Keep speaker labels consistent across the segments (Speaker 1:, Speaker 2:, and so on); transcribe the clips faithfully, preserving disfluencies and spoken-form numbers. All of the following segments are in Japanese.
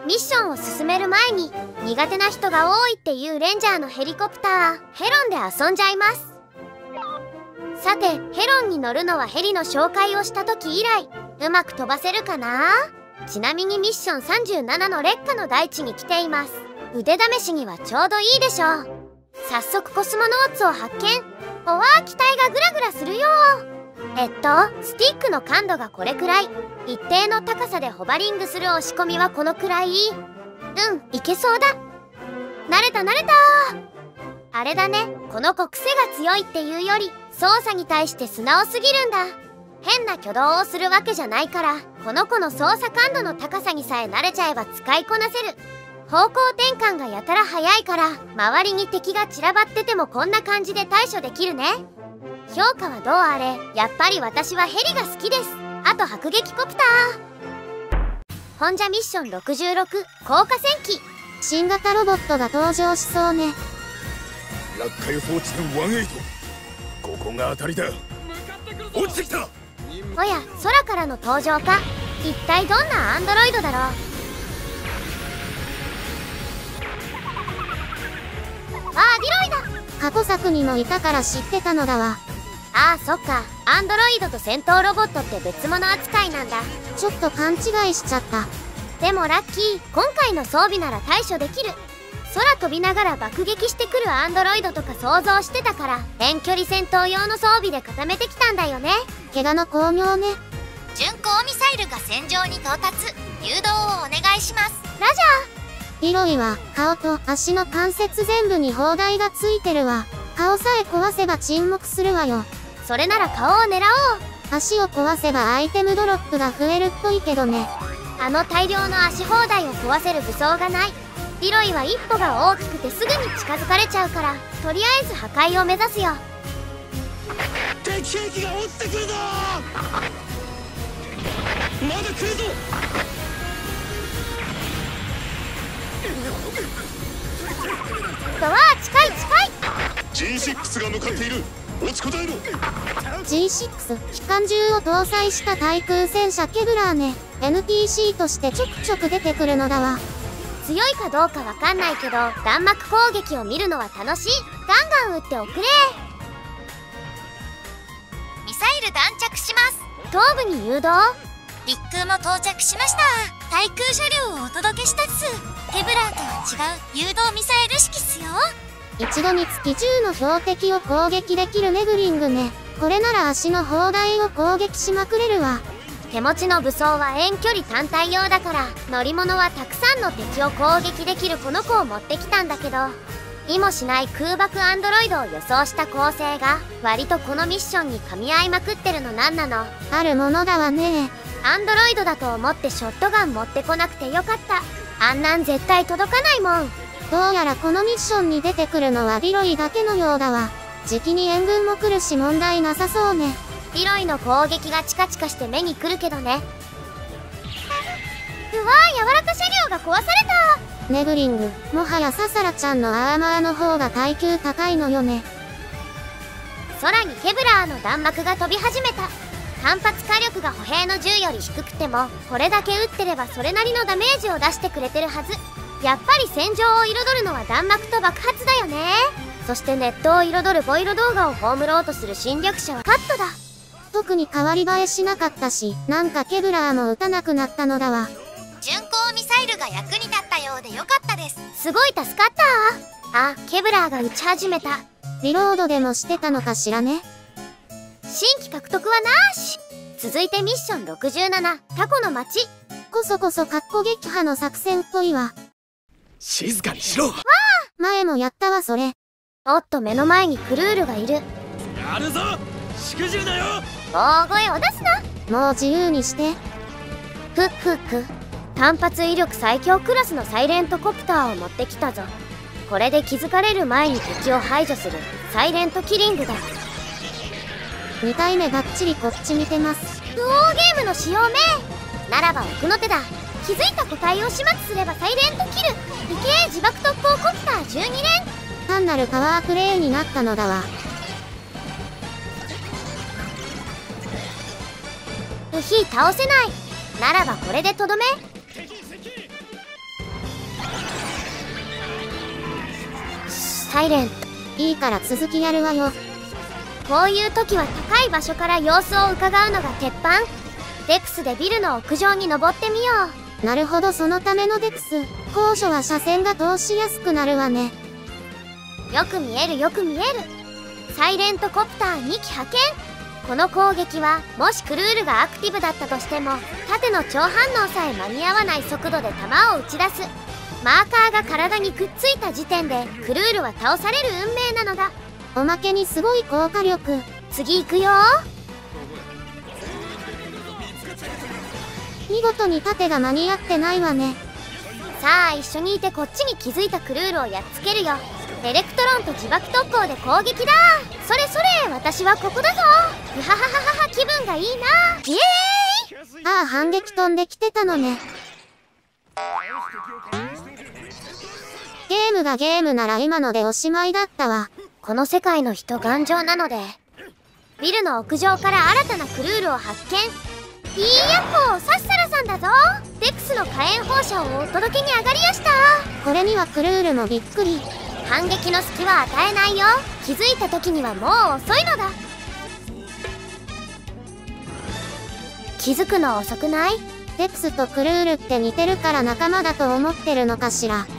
Speaker 1: ミッションを進める前に苦手な人が多いっていうレンジャーのヘリコプターヘロンで遊んじゃいます。さてヘロンに乗るのはヘリの紹介をした時以来うまく飛ばせるかな。ちなみにミッションさんじゅうななの烈火の大地に来ています。腕試しにはちょうどいいでしょう。早速コスモノーツを発見。おわー、機体がグラグラするよ。えっとスティックの感度がこれくらい。一定の高さでホバリングする押し込みはこのくらい。うんいけそうだ。慣れた慣れた。あれだね、この子癖が強いっていうより操作に対して素直すぎるんだ。変な挙動をするわけじゃないから、この子の操作感度の高さにさえ慣れちゃえば使いこなせる。方向転換がやたら早いから周りに敵が散らばっててもこんな感じで対処できるね。評価はどうあれやっぱり私はヘリが好きです。あと迫撃コプター。ホンジャミッションろくじゅうろく降下戦機。
Speaker 2: 新型ロボットが登場しそうね。
Speaker 3: 落下予想地点じゅうはち。ここが当たりだ。落ちてきた。
Speaker 1: おや空からの登場か。一体どんなアンドロイドだろう。あーディロイだ。
Speaker 2: 過去作にもいたから知ってたのだわ。
Speaker 1: ああそっか、アンドロイドと戦闘ロボットって別物扱いなんだ。
Speaker 2: ちょっと勘違いしちゃった。
Speaker 1: でもラッキー、今回の装備なら対処できる。空飛びながら爆撃してくるアンドロイドとか想像してたから遠距離戦闘用の装備で固めてきたんだよね。
Speaker 2: 怪我の巧妙ね。
Speaker 4: 巡航ミサイルが戦場に到達。誘導をお願いします。
Speaker 1: ラジ
Speaker 2: ディロイは顔と足の関節全部に砲台がついてるわ。顔さえ壊せば沈黙するわよ。
Speaker 1: ャー、それなら顔を狙おう。
Speaker 2: 足を壊せばアイテムドロップが増えるっぽいけどね。
Speaker 1: あの大量の足砲台を壊せる武装がない。ディロイは一歩が大きくてすぐに近づかれちゃうからとりあえず破壊を目指すよ。
Speaker 3: 敵兵器が落ちてくるぞ。まだ来るぞ。
Speaker 1: わあ近い近い。
Speaker 3: ジーシックス が向かっている。落ちこたえろ。
Speaker 2: ジーシックス 機関銃を搭載した対空戦車ケブラーね。 エヌピーシー としてちょくちょく出てくるのだわ。
Speaker 1: 強いかどうかわかんないけど弾幕攻撃を見るのは楽しい。ガンガン撃っておくれ。
Speaker 4: ミサイル弾着します。
Speaker 1: 頭部に誘導。
Speaker 4: 陸空も到着しました。対空車両をお届けしたっす。ケブラーとは違う誘導ミサイル式っすよ。
Speaker 2: 一度につきじゅうの標的を攻撃できるネグリングね。これなら足の砲台を攻撃しまくれるわ。
Speaker 1: 手持ちの武装は遠距離単体用だから乗り物はたくさんの敵を攻撃できるこの子を持ってきたんだけど、意もしない空爆アンドロイドを予想した構成が割とこのミッションに噛み合いまくってるのなんなの。
Speaker 2: あるものだわね。
Speaker 1: アンドロイドだと思ってショットガン持ってこなくてよかった。あんなん絶対届かないもん。
Speaker 2: どうやらこのミッションに出てくるのはディロイだけのようだわ。時期に援軍も来るし問題なさそうね。
Speaker 1: ディロイの攻撃がチカチカして目にくるけどね。うわー柔らか車両が壊された。
Speaker 2: ネグリング、もはやササラちゃんのアーマーの方が耐久高いのよね。
Speaker 1: 空にケブラーの弾幕が飛び始めた。単発火力が歩兵の銃より低くてもこれだけ撃ってればそれなりのダメージを出してくれてるはず。やっぱり戦場を彩るのは弾幕と爆発だよね。そしてネットを彩るボイロ動画を葬ろうとする侵略者はカットだ。
Speaker 2: 特に変わり映えしなかったし、なんかケブラーも撃たなくなったのだわ。
Speaker 4: 巡航ミサイルが役に立ったようでよかったです。
Speaker 1: すごい助かった。あ、ケブラーが撃ち始めた。
Speaker 2: リロードでもしてたのかしらね。
Speaker 1: 新規獲得はなーし。続いてミッションろくじゅうななタコの町。
Speaker 2: こそこそカッコ撃破の作戦っぽいわ。
Speaker 3: 静かにしろ。わあ、
Speaker 2: 前もやったわそれ。
Speaker 1: おっと目の前にクルールがいる。
Speaker 3: やるぞ。しくじるなよ。
Speaker 1: 大声を出すな。
Speaker 2: もう自由にして。
Speaker 1: ふっふっふ。単発威力最強クラスのサイレントコプターを持ってきたぞ。これで気づかれる前に敵を排除するサイレントキリングだ。
Speaker 2: にかいめがっちりこっち見てます。
Speaker 1: ウォーゲームの使用名ならば奥の手だ。気づいた個体を始末すればサイレントキル。理系自爆特攻コプターじゅうに連。
Speaker 2: 単なるパワープレイになったのだわ。
Speaker 1: ウヒ倒せない。ならばこれでとどめ。 サイレン。
Speaker 2: いいから続きやるわよ。
Speaker 1: こういう時は高い場所から様子を伺うのが鉄板。デクスでビルの屋上に登ってみよ
Speaker 2: う。なるほど、そのためのデクス。高所は車線が通しやすくなるわね。
Speaker 1: よく見えるよく見える。サイレントコプターにき派遣。この攻撃はもしクルールがアクティブだったとしても縦の超反応さえ間に合わない速度で弾を打ち出す。マーカーが体にくっついた時点でクルールは倒される運命なのだ。
Speaker 2: おまけにすごい効果力。
Speaker 1: 次行くよ。
Speaker 2: 見事に盾が間に合ってないわね。
Speaker 1: さあ一緒にいてこっちに気づいたクルールをやっつけるよ。エレクトロンと自爆特攻で攻撃だ。それそれ、私はここだぞ。うははははは、気分がいいな。イエーイ。
Speaker 2: ああ、反撃飛んできてたのね。ゲームがゲームなら今のでおしまいだったわ。
Speaker 1: この世界の人頑丈なので。ビルの屋上から新たなクルールを発見。いいやっほー、サッサラさんだぞ。デクスの火炎放射をお届けに上がりやした。
Speaker 2: これにはクルールもびっくり。
Speaker 1: 反撃の隙は与えないよ。気づいた時にはもう遅いのだ。気づくの遅くない？
Speaker 2: デクスとクルールって似てるから仲間だと思ってるのかしら。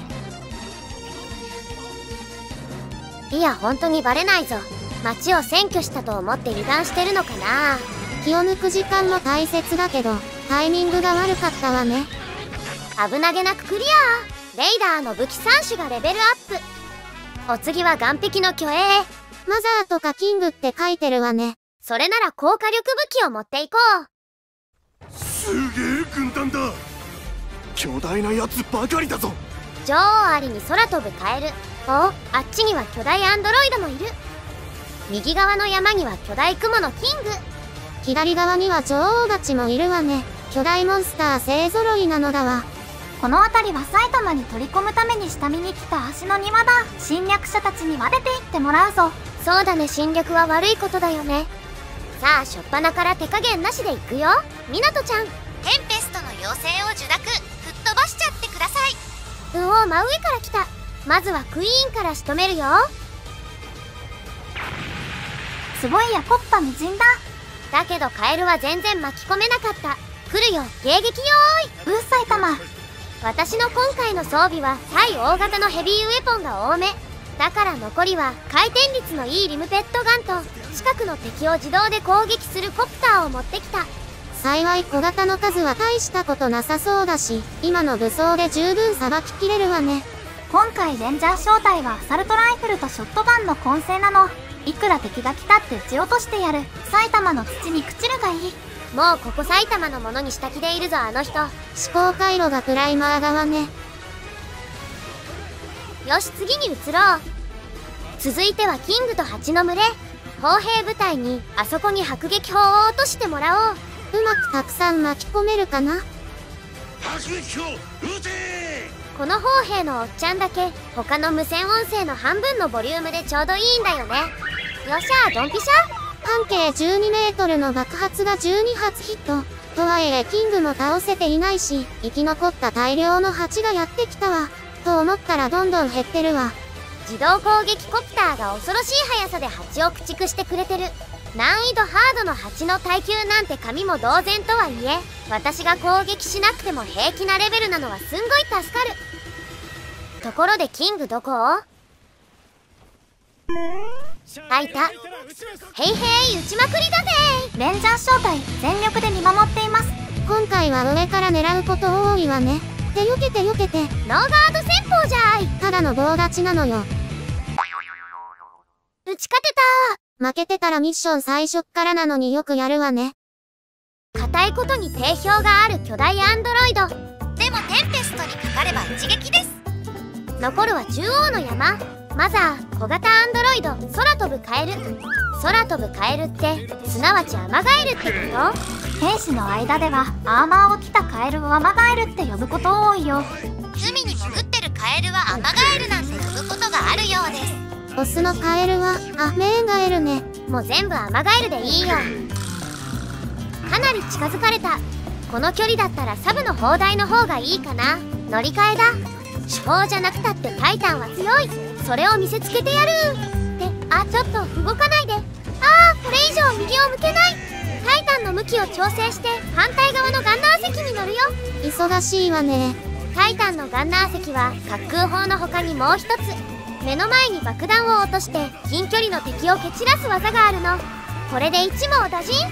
Speaker 1: いや本当にバレないぞ。街を占拠したと思って油断してるのかな。
Speaker 2: 気を抜く時間も大切だけどタイミングが悪かったわね。
Speaker 1: 危なげなくクリア。レイダーの武器さん種がレベルアップ。お次は岸壁の巨栄。
Speaker 2: マザーとかキングって書いてるわね。
Speaker 1: それなら高火力武器を持っていこ
Speaker 3: う。すげえ軍団だ。巨大なやつばかりだぞ。
Speaker 1: 女王アリに空飛ぶカエル。お、あっちには巨大アンドロイドもいる。右側の山には巨大クモのキング。
Speaker 2: 左側には女王蜂もいるわね。巨大モンスター勢ぞろいなのだわ。
Speaker 4: この辺りは埼玉に取り込むために下見に来た足の庭だ。侵略者たちには出て行ってもらうぞ。
Speaker 1: そうだね、侵略は悪いことだよね。さあ初っ端から手加減なしで行くよ。ミナトちゃん、
Speaker 4: テンペストの妖精を受諾、吹っ飛ばしちゃってください。
Speaker 1: うお、真上から来た。まずはクイーンから仕留めるよ。
Speaker 4: すごいや、コッパみじんだ。
Speaker 1: だけどカエルは全然巻き込めなかった。来るよ、迎撃よーい。
Speaker 4: うっ埼玉。
Speaker 1: 私の今回の装備は対大型のヘビーウェポンが多めだから、残りは回転率のいいリムペットガンと近くの敵を自動で攻撃するコプターを持ってきた。
Speaker 2: 幸い小型の数は大したことなさそうだし、今の武装で十分さばききれるわね。
Speaker 4: 今回レンジャー正体はアサルトライフルとショットガンの混成なの。いくら敵が来たって撃ち落としてやる。埼玉の土に朽ちるがいい。
Speaker 1: もうここ埼玉のものにした気でいるぞ、あの人。
Speaker 2: 思考回路がプライマー側ね。
Speaker 1: よし、次に移ろう。続いてはキングと蜂の群れ。砲兵部隊にあそこに迫撃砲を落としてもらおう。
Speaker 2: うまくたくさん巻き込めるかな。
Speaker 3: 迫撃砲撃て。
Speaker 1: この砲兵のおっちゃんだけ他の無線音声の半分のボリュームでちょうどいいんだよね。よっしゃ、ドンピシャ。
Speaker 2: 半径じゅうにメートルの爆発がじゅうに発ヒット。とはいえキングも倒せていないし、生き残った大量の蜂がやってきたわ。と思ったらどんどん減ってるわ。
Speaker 1: 自動攻撃コプターが恐ろしい速さで蜂を駆逐してくれてる。難易度ハードの蜂の耐久なんて紙も同然とはいえ、私が攻撃しなくても平気なレベルなのはすんごい助かる。ところでキングどこ？あ、いた。へいへい、撃ちまくりだぜ。
Speaker 4: レンジャー正体全力で見守っています。
Speaker 2: 今回は上から狙うこと多いわね。てよけてよけて。
Speaker 1: ノーガード戦法じゃい。
Speaker 2: ただの棒立ちなのよ。
Speaker 1: 打ち勝て
Speaker 2: た。負けてたらミッション最初っからなのによくやるわね。
Speaker 1: 硬いことに定評がある巨大アンドロイド。
Speaker 4: でもテンペストにかかれば一撃です。
Speaker 1: 残るは中央の山。マザー、小型アンドロイド、空飛ぶカエル。空飛ぶカエルってすなわちアマガエルってこと？
Speaker 4: 兵士の間ではアーマーを着たカエルをアマガエルって呼ぶこと多いよ。海に潜ってるカエルはアマガエルなんて呼ぶことがあるようです。
Speaker 2: オスのカエルはアメーガエルね。
Speaker 1: もう全部アマガエルでいいよ。かなり近づかれた。この距離だったらサブの砲台の方がいいかな。乗り換えだ。主砲じゃなくたってタイタンは強い。 それを見せつけてやるって。あ、ちょっと動かないで。ああ、これ以上右を向けない。タイタンの向きを調整して反対側のガンナー席に乗るよ。
Speaker 2: 忙しいわね。
Speaker 1: タイタンのガンナー席は滑空砲の他にもう一つ、目の前に爆弾を落として近距離の敵を蹴散らす技があるの。これで一網打尽。
Speaker 3: 生きているやつを守れ。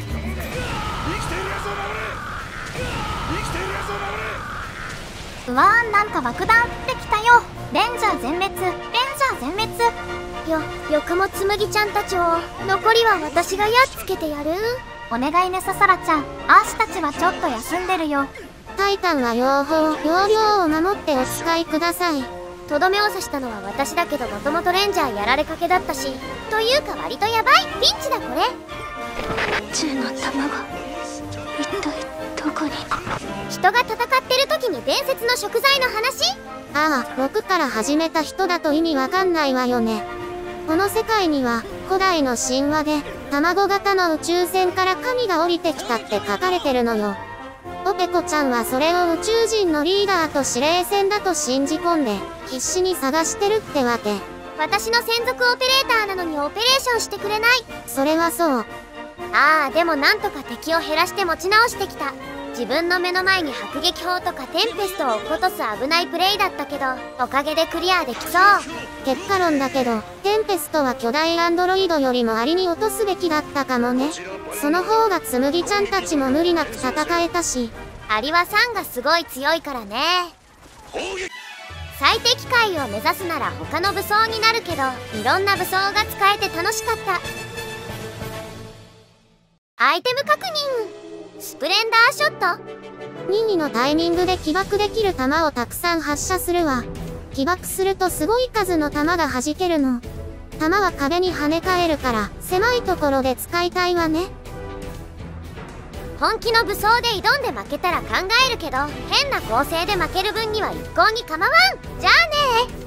Speaker 3: 生きているやつを守れ。
Speaker 4: うわー、なんか爆弾降ってきたよ。レンジャー全滅、レンジャー全滅。
Speaker 1: よ、よくもつむぎちゃんたちを。残りは私がやっつけてやる。
Speaker 4: お願いね、ささらちゃん。アーシたちはちょっと休んでるよ。
Speaker 2: タイタンは両方、要領を守ってお使いください。
Speaker 1: とどめを刺したのは私だけど、もともとレンジャーやられかけだったし。というか割とヤバい。ピンチだこれ。
Speaker 2: 銃の弾が一体どこに。
Speaker 1: 人が戦ってる時に伝説の食材の話。
Speaker 2: ああ、ろくから始めた人だと意味わかんないわよね。この世界には古代の神話で卵型の宇宙船から神が降りてきたって書かれてるのよ。ポペコちゃんはそれを宇宙人のリーダーと司令船だと信じ込んで必死に探してるってわけ。
Speaker 1: 私の専属オペレーターなのにオペレーションしてくれない。
Speaker 2: それはそう。
Speaker 1: ああ、でもなんとか敵を減らして持ち直してきた。自分の目の前に迫撃砲とかテンペストを落っことす危ないプレイだったけど、おかげでクリアできそう。
Speaker 2: 結果論だけど、テンペストは巨大アンドロイドよりもアリに落とすべきだったかもね。その方がつむぎちゃんたちも無理なく戦えたし。
Speaker 1: アリはさんがすごい強いからね。最適解を目指すなら他の武装になるけど、いろんな武装が使えて楽しかった。アイテム確認。スプレンダーショット。
Speaker 2: 任意のタイミングで起爆できる弾をたくさん発射するわ。起爆するとすごい数の弾が弾けるの。弾は壁に跳ね返るから狭いところで使いたいわね。
Speaker 1: 本気の武装で挑んで負けたら考えるけど、変な構成で負ける分には一向に構わん。じゃあねー。